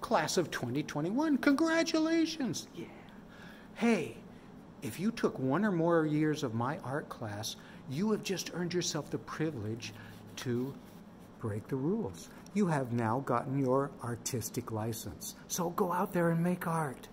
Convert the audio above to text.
Class of 2021, congratulations. Yeah. Hey, if you took 1 or more years of my art class, you have just earned yourself the privilege to break the rules. You have now gotten your artistic license. So go out there and make art.